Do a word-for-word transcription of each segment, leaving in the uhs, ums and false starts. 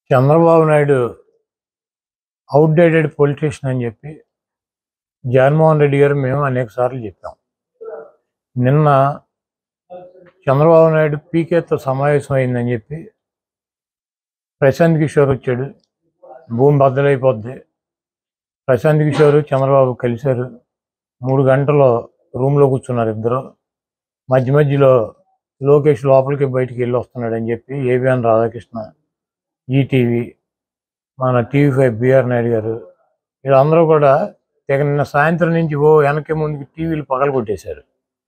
Chandrababu Naidu outdated politician అని చెప్పి జగన్మోహన్ రెడ్డి గారు మేము అనేక సార్లు చెప్పాం. నిన్న చంద్రబాబు నాయుడు పీకేతో సమావేశం అయిందని చెప్పి ప్రశాంత్ కిషోర్ వచ్చాడు. భూమి బద్దలైపోద్ది. ప్రశాంత్ కిషోర్ చంద్రబాబు కలిశారు. మూడు గంటలు రూమ్లో కూర్చున్నారు ఇద్దరు. మధ్య మధ్యలో లోకేష్ లోపలికి బయటికి వెళ్ళి వస్తున్నాడని చెప్పి ఏబిఎన్ రాధాకృష్ణ, ఈటీవీ, మన టీవీ ఫైవ్ బిఆర్ నాయుడు గారు వీళ్ళందరూ కూడా తెగ నిన్న సాయంత్రం నుంచి ఓ వెనక ముందుకి టీవీలు పగల కొట్టేశారు.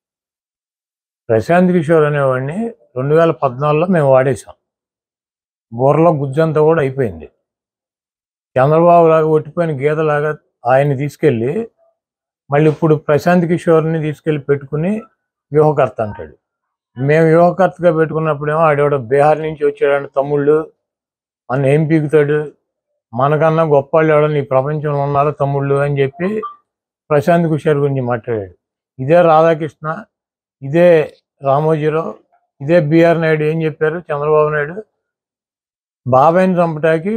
ప్రశాంత్ కిషోర్ అనేవాడిని రెండు వేల పద్నాలుగులో మేము వాడేసాం. బుర్రలో గుజ్జంతా కూడా అయిపోయింది. చంద్రబాబు లాగా ఒట్టిపోయిన గీతలాగా ఆయన్ని తీసుకెళ్ళి మళ్ళీ ఇప్పుడు ప్రశాంత్ కిషోర్ని తీసుకెళ్ళి పెట్టుకుని వ్యూహకర్త అంటాడు. మేము వ్యూహకర్తగా పెట్టుకున్నప్పుడేమో ఆడేవాడు బీహార్ నుంచి వచ్చాడంటే తమ్ముళ్ళు మన ఏం పీకుతాడు, మనకన్నా గొప్ప వాళ్ళు ఎవడో నీ ప్రపంచంలో ఉన్నారో తమ్ముళ్ళు అని చెప్పి ప్రశాంత్ కిషోర్ గురించి మాట్లాడాడు. ఇదే రాధాకృష్ణ, ఇదే రామోజీరావు, ఇదే బిఆర్ నాయుడు ఏం చెప్పారు? చంద్రబాబు నాయుడు బాబాయిని చంపటానికి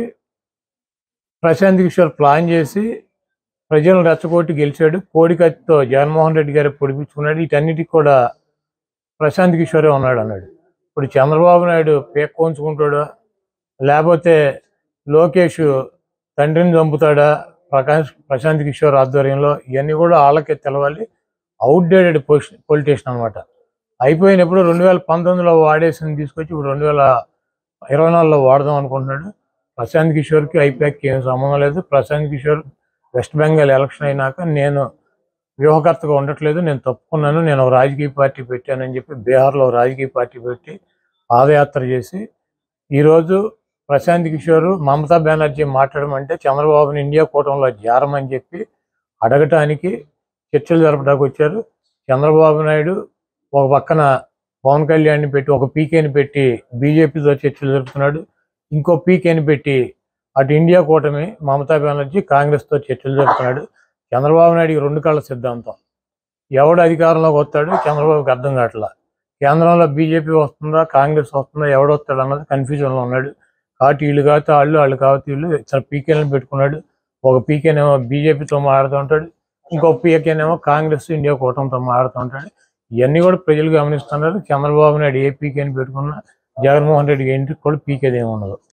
ప్రశాంత్ కిషోర్ ప్లాన్ చేసి ప్రజలను రెచ్చగొట్టి గెలిచాడు. కోడికత్తితో జగన్మోహన్ రెడ్డి గారు పొడిపించుకున్నాడు. వీటన్నిటికి కూడా ప్రశాంత్ కిషోరే ఉన్నాడు అన్నాడు. ఇప్పుడు చంద్రబాబు నాయుడు పేక్కోంచుకుంటాడా, లేకపోతే లోకేష్ తండ్రిని చంపుతాడా ప్రకాష్ ప్రశాంత్ కిషోర్ ఆధ్వర్యంలో? ఇవన్నీ కూడా వాళ్ళకే తెలవాలి. అవుట్డేటెడ్ పొజిషన్ పొలిటీషియన్ అనమాట. అయిపోయినప్పుడు రెండు వేల పంతొమ్మిదిలో వాడేసింది తీసుకొచ్చి ఇప్పుడు రెండు వేల ఇరవై నాలుగులో వాడదాం అనుకుంటున్నాడు. ప్రశాంత్ కిషోర్కి ఐపాక్కి ఏం సంబంధం లేదు. ప్రశాంత్ కిషోర్ వెస్ట్ బెంగాల్ ఎలక్షన్ అయినాక నేను వ్యూహకర్తగా ఉండట్లేదు, నేను తప్పుకున్నాను, నేను ఒక రాజకీయ పార్టీ పెట్టానని చెప్పి బీహార్లో రాజకీయ పార్టీ పెట్టి పాదయాత్ర చేసి ఈరోజు ప్రశాంత్ కిషోర్ మమతా బెనర్జీ మాట్లాడమంటే చంద్రబాబుని ఇండియా కూటమిలో చేరమని చెప్పి అడగటానికి చర్చలు జరపడానికి వచ్చారు. చంద్రబాబు నాయుడు ఒక పక్కన పవన్ కళ్యాణ్ని పెట్టి ఒక పీకేని పెట్టి బీజేపీతో చర్చలు జరుపుతున్నాడు. ఇంకో పీకేని పెట్టి అటు ఇండియా కూటమి మమతా బెనర్జీ కాంగ్రెస్తో చర్చలు జరుపుతున్నాడు. చంద్రబాబు నాయుడికి రెండు కళ్ళ సిద్ధాంతం. ఎవడు అధికారంలోకి వస్తాడు చంద్రబాబుకి అర్థం కావట్లా. కేంద్రంలో బీజేపీ వస్తుందా కాంగ్రెస్ వస్తుందా ఎవడు వస్తాడు అన్నది కన్ఫ్యూజన్లో ఉన్నాడు. కాబట్టి వీళ్ళు కాకపోతే వాళ్ళు వాళ్ళు కాకపోతే వీళ్ళు ఇతర పీకేలను పెట్టుకున్నాడు. ఒక పీకేనేమో బీజేపీతో మాట్లాడుతూ ఉంటాడు, ఇంకో పీకేనేమో కాంగ్రెస్ ఇండియా కూటమితో మాట్లాడుతూ ఉంటాడు. ఇవన్నీ కూడా ప్రజలు గమనిస్తున్నారు. చంద్రబాబు నాయుడు ఏ పీకేని పెట్టుకున్నా జగన్మోహన్ రెడ్డికి ఇంటికి కూడా పీకేది ఏమి ఉండదు.